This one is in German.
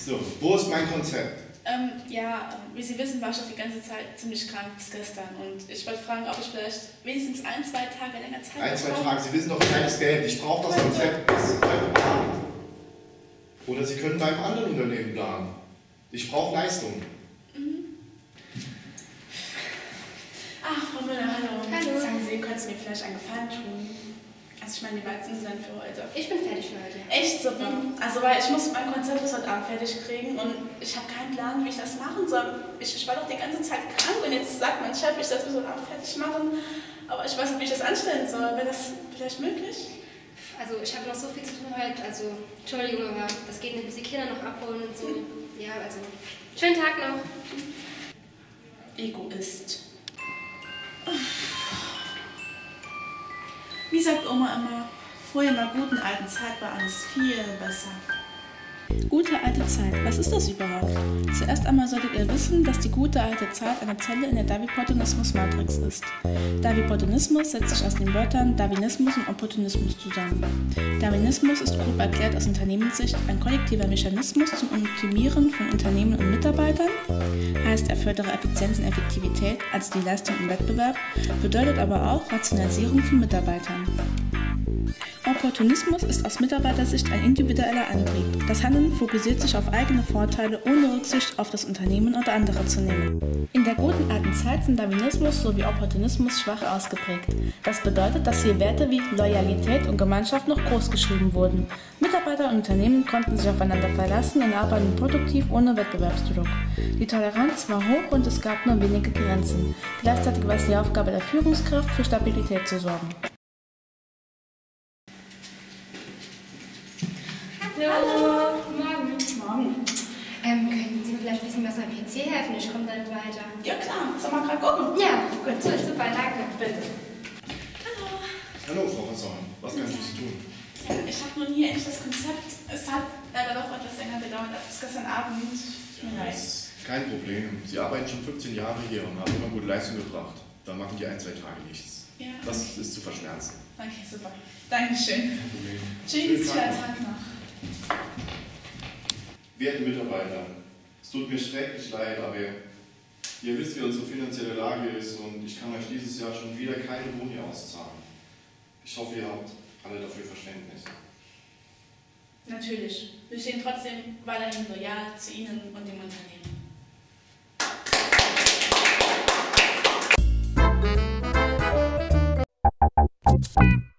So, wo ist mein Konzept? Wie Sie wissen, war ich auch die ganze Zeit ziemlich krank bis gestern. Und ich wollte fragen, ob ich vielleicht wenigstens 1, 2 Tage länger Zeit habe. 1, 2 Tage, Sie wissen doch, kleines Geld. Ich brauche das Konzept bis heute Abend. Oder Sie können beim anderen Unternehmen planen. Ich brauche Leistung. Ach, Frau Müller, hallo. Hallo. Sagen Sie, können Sie mir vielleicht einen Gefallen tun? Also ich meine, wie weit sind Sie denn für heute? Ich bin fertig für heute. Echt super. Also weil ich muss mein Konzept bis heute Abend fertig kriegen und ich habe keinen Plan, wie ich das machen soll. Ich war doch die ganze Zeit krank und jetzt sagt mein Chef, ich soll es bis heute Abend fertig machen. Aber ich weiß nicht, wie ich das anstellen soll. Wäre das vielleicht möglich? Also ich habe noch so viel zu tun heute. Also Entschuldigung, aber das geht nicht, bis die Kinder noch abholen und so. Ja, also schönen Tag noch. Egoist. Wie sagt Oma immer, früher in der guten alten Zeit war alles viel besser. Gute alte Zeit, was ist das überhaupt? Zuerst einmal solltet ihr wissen, dass die gute alte Zeit eine Zelle in der Darwin-Portonismus-Matrix ist. Darwin-Portonismus setzt sich aus den Wörtern Darwinismus und Opportunismus zusammen. Darwinismus ist grob erklärt aus Unternehmenssicht ein kollektiver Mechanismus zum Optimieren von Unternehmen und Mitarbeitern, heißt er fördere Effizienz und Effektivität, also die Leistung im Wettbewerb, bedeutet aber auch Rationalisierung von Mitarbeitern. Opportunismus ist aus Mitarbeitersicht ein individueller Antrieb. Das Handeln fokussiert sich auf eigene Vorteile, ohne Rücksicht auf das Unternehmen oder andere zu nehmen. In der guten alten Zeit sind Darwinismus sowie Opportunismus schwach ausgeprägt. Das bedeutet, dass hier Werte wie Loyalität und Gemeinschaft noch großgeschrieben wurden. Mitarbeiter und Unternehmen konnten sich aufeinander verlassen und arbeiten produktiv ohne Wettbewerbsdruck. Die Toleranz war hoch und es gab nur wenige Grenzen. Gleichzeitig war es die Aufgabe der Führungskraft, für Stabilität zu sorgen. Hallo. Morgen. Morgen. Könnten Sie mir vielleicht ein bisschen was am PC helfen? Ich komme da nicht weiter. Ja klar, soll mal gerade gucken? Ja, gut, super, danke. Bitte. Hallo, Frau Hassan. Was kann ich für Sie tun? Ja, ich habe nun hier endlich das Konzept. Es hat leider doch etwas länger gedauert als gestern Abend. Das ist kein Problem. Sie arbeiten schon 15 Jahre hier und haben immer gute Leistung gebracht. Dann machen die 1, 2 Tage nichts. Ja, Das okay. ist zu verschmerzen. Okay, super. Dankeschön. Kein Problem. Tschüss, schönen Tag noch. Werte Mitarbeiter, es tut mir schrecklich leid, aber ihr wisst, wie unsere finanzielle Lage ist und ich kann euch dieses Jahr schon wieder keine Boni auszahlen. Ich hoffe, ihr habt alle dafür Verständnis. Natürlich. Wir stehen trotzdem weiterhin loyal zu Ihnen und dem Unternehmen.